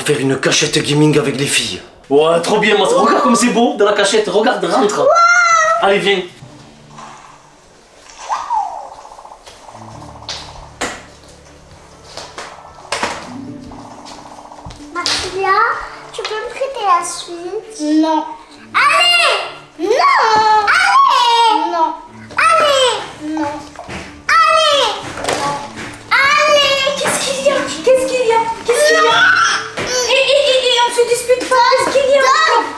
faire une cachette gaming avec les filles. Ouais, trop bien, moi. Regarde comme c'est beau dans la cachette. Regarde, rentre. Wow. Allez, viens. Mathilda, tu peux me prêter la suite? Non. Allez! Non! Allez! Non. Allez! Non. Allez! Non. Allez! Qu'est-ce qu'il y a? Qu'est-ce qu'il y a? Qu'est-ce qu'il y a? Et on se dispute pas. Qu'est-ce qu'il y a?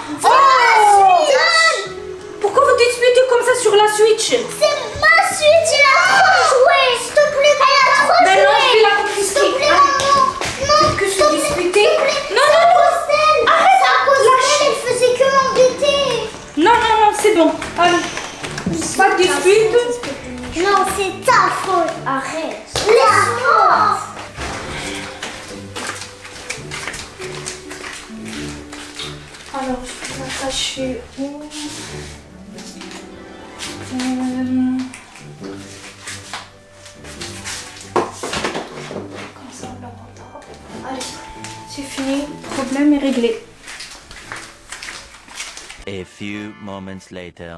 Pourquoi vous disputez comme ça sur la Switch? C'est ma Switch, elle a trop joué. S'il te plaît, elle a trop joué. Ben non, je vais la confisquer. S'il te plaît, non. Que se disputer? Non, c'est à cause d'elle. Arrête. C'est à cause d'elle, elle faisait que m'embêter. Non, c'est bon. Allez. Pas de dispute. Non, c'est ta faute. Arrête. Laisse-moi. Alors, je vais la cacher où? Comme ça, on l'entend. Allez, c'est fini. Le problème est réglé. A few moments later.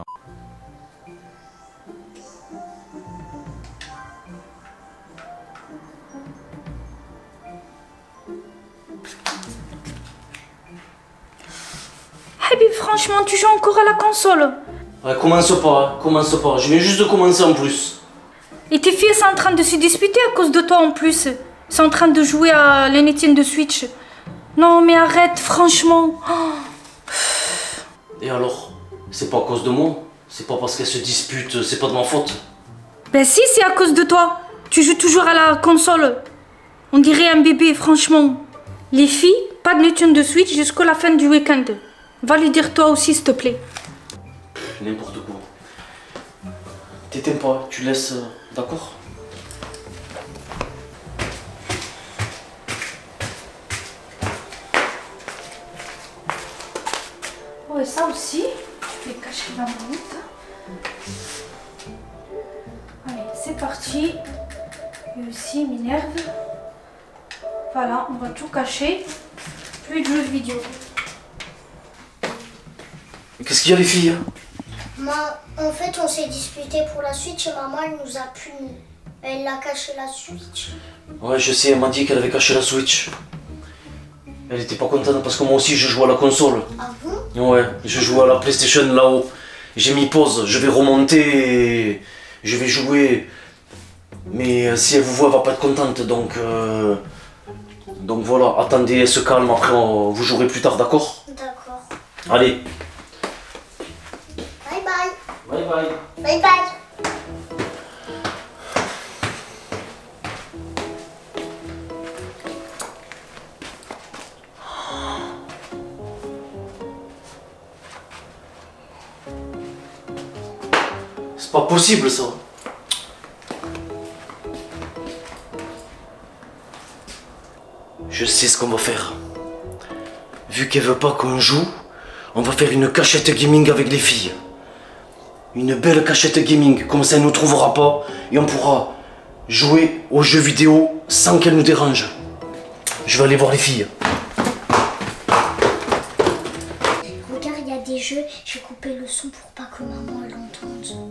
Habib, franchement, tu joues encore à la console. Ouais, commence pas. Je viens juste de commencer en plus. Et tes filles sont en train de se disputer à cause de toi en plus. Ils sont en train de jouer à l'Étienne de Switch. Non, mais arrête, franchement. Oh. Et alors? C'est pas à cause de moi. C'est pas parce qu'elles se disputent, c'est pas de ma faute. Ben si, c'est à cause de toi. Tu joues toujours à la console. On dirait un bébé, franchement. Les filles, pas de Nintendo de Switch jusqu'à la fin du week-end. Va lui dire toi aussi, s'il te plaît. N'importe quoi. T'éteins pas, tu laisses, d'accord? Ouais, ça aussi. Je vais cacher la manette. Allez, c'est parti. Et aussi, il m'énerve. Voilà, on va tout cacher. Plus de jeux vidéo. Qu'est-ce qu'il y a les filles? En fait, on s'est disputé pour la Switch et maman, elle nous a punis. Elle a caché la Switch. Ouais, je sais, elle m'a dit qu'elle avait caché la Switch. Elle était pas contente parce que moi aussi je joue à la console. Ah bon? Ouais, je joue à la PlayStation là-haut. J'ai mis pause, je vais remonter et je vais jouer. Mais si elle vous voit, elle va pas être contente, donc voilà, attendez, elle se calme, après vous jouerez plus tard, d'accord? D'accord. Allez. Bye bye. Bye bye. Bye bye. C'est pas possible ça. Je sais ce qu'on va faire. Vu qu'elle veut pas qu'on joue, on va faire une cachette gaming avec les filles. Une belle cachette gaming, comme ça elle ne nous trouvera pas et on pourra jouer aux jeux vidéo sans qu'elle nous dérange. Je vais aller voir les filles. Regarde, il y a des jeux. Je vais couper le son pour pas que maman l'entende.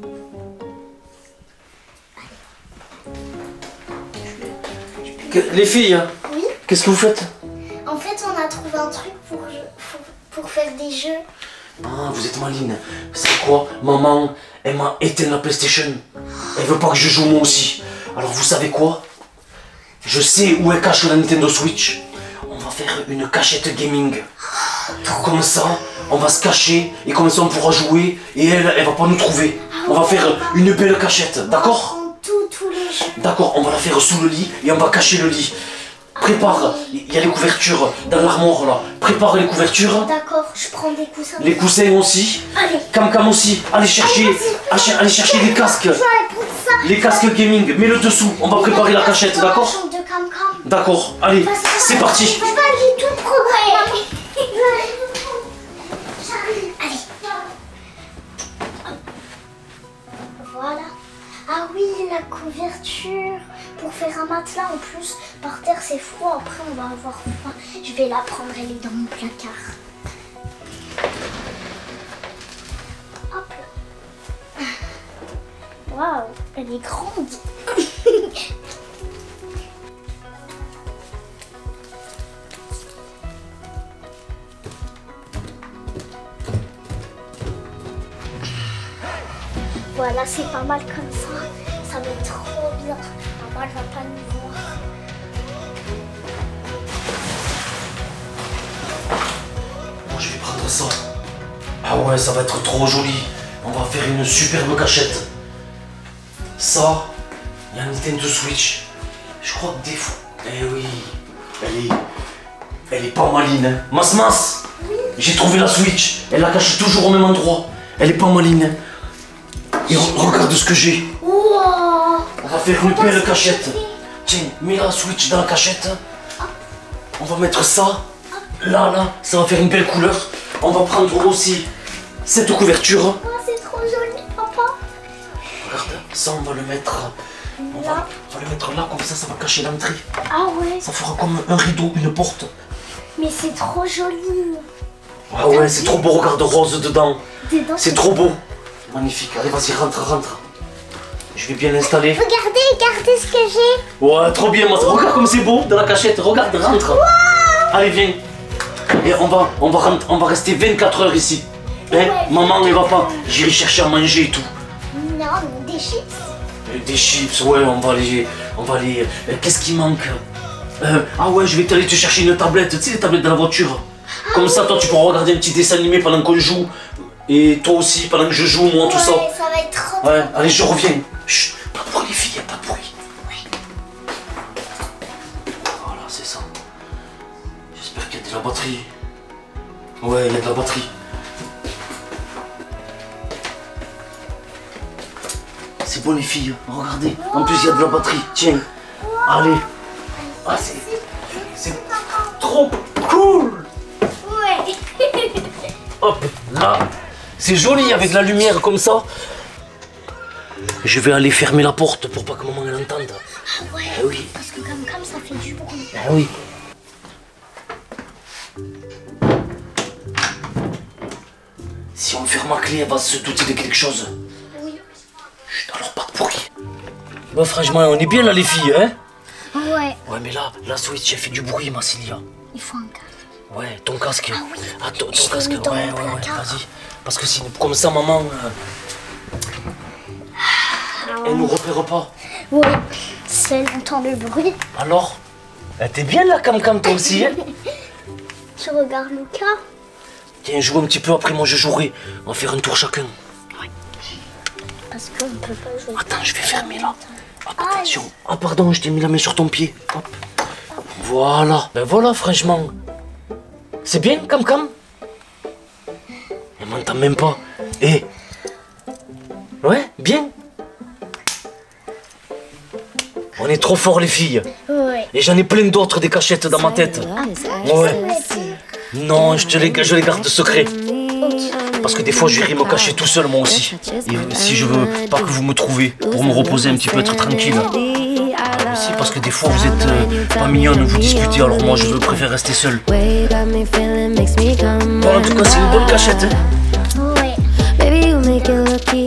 Les filles, Oui? qu'est-ce que vous faites? En fait, on a trouvé un truc pour faire des jeux. Ah, vous êtes maline. C'est quoi? Maman, elle m'a éteint la PlayStation. Elle veut pas que je joue moi aussi. Alors vous savez quoi? Je sais où elle cache la Nintendo Switch. On va faire une cachette gaming. Comme ça, on va se cacher et comme ça on pourra jouer et elle va pas nous trouver. On va faire une belle cachette, d'accord? On prend tous les jeux. D'accord, on va la faire sous le lit et on va cacher le lit. Prépare, il y a les couvertures dans l'armoire là. Prépare les couvertures. D'accord, je prends des coussins. Les coussins aussi. Allez. Cam aussi. Allez chercher, allez chercher les casques. Je vais aller prendre ça. Les casques gaming. Mets-le dessous. On va préparer la cachette, Dans la d'accord? chambre de Cam-Cam. D'accord. Allez, c'est parti. Je vais aller tout programmer. Allez. Voilà. Ah oui, la couverture pour faire un matelas. En plus, par terre c'est froid. Après, on va avoir froid. Je vais la prendre, elle est dans mon placard. Hop là. Waouh, elle est grande. Voilà, c'est pas mal comme ça. Ça va être trop bien. Maman, elle va pas nous voir. Moi, je vais prendre ça. Ah ouais, ça va être trop joli. On va faire une superbe cachette. Ça, la Nintendo Switch. Je crois que des fois... Eh oui, elle est pas maline. Hein. Mas, j'ai trouvé la Switch. Elle la cache toujours au même endroit. Elle est pas maline. Et regarde ce que j'ai. Wow. On va faire une belle cachette. Tiens, mets la Switch dans la cachette. On va mettre ça. Là, ça va faire une belle couleur. On va prendre aussi cette couverture. Oh, c'est trop joli, papa. Regarde, ça on va le mettre. On va le mettre là, comme ça va cacher l'entrée. Ah ouais. Ça fera comme un rideau, une porte. Mais c'est trop joli. Ah ouais, c'est trop beau, regarde rose dedans. C'est trop beau. Magnifique, allez vas-y, rentre. Je vais bien l'installer. Regardez ce que j'ai. Ouais, trop bien, moi. Regarde comme c'est beau dans la cachette, regarde, rentre. Wow. Allez, viens. Et on va rester 24 heures ici. Hein? Ouais, maman, elle va pas. J'irai chercher à manger et tout. Non, des chips. Des chips, ouais, on va aller. Qu'est-ce qui manque? Ah ouais, je vais aller te chercher une tablette, tu sais, les tablettes de la voiture. Comme ça, toi, tu pourras regarder un petit dessin animé pendant qu'on joue. Et toi aussi, pendant que je joue, moi, tout ça. Ouais, ça va être trop Ouais, allez, je reviens. Chut, pas de bruit, les filles, pas de bruit. Ouais. Voilà, c'est ça. J'espère qu'il y a de la batterie. Ouais, il y a de la batterie. C'est bon, les filles, regardez. En plus, il y a de la batterie. Tiens, allez. Ah, c'est trop cool. Ouais. Hop, là. C'est joli avec la lumière comme ça. Je vais aller fermer la porte pour pas que maman l'entende. Ah ouais, oui. Parce que comme ça fait du bruit. Ah oui. Si on ferme la clé, elle va se douter de quelque chose. Oui. Chut, alors pas de bruit. Bon, franchement, on est bien là les filles, hein? Ouais. Ouais, mais là, la Switch, elle fait du bruit, Massilia. Il faut un casque. Ouais, ton casque. Ah oui. Ah, ton Je l'ai casque, mis dans ouais, mon placard. vas-y. Parce que si, comme ça, maman, elle nous repère pas. Oui, si elle entend le bruit. Alors? T'es bien là, Cam, toi aussi, hein? Tu regardes Lucas. Tiens, joue un petit peu, après moi je jouerai. On va faire un tour chacun. Ouais. Parce qu'on peut pas jouer. Attends, je vais fermer là. Hop, attention. Ah, pardon, je t'ai mis la main sur ton pied. Hop. Voilà. Ben voilà, franchement. C'est bien, Cam? Elle m'entend même pas. Eh. Ouais, bien. On est trop forts, les filles. Ouais. Et j'en ai plein d'autres, des cachettes dans ma tête. Ouais. Non, je les garde secret. Parce que des fois, j'irai me cacher tout seul, moi aussi. Et si je veux pas que vous me trouvez, pour me reposer un petit peu, être tranquille. Aussi, parce que des fois, vous êtes pas mignonne, vous disputez, alors moi, je préfère rester seul. Bon, en tout cas, c'est une bonne cachette. Hein. Ouais. Baby, you make it look easy.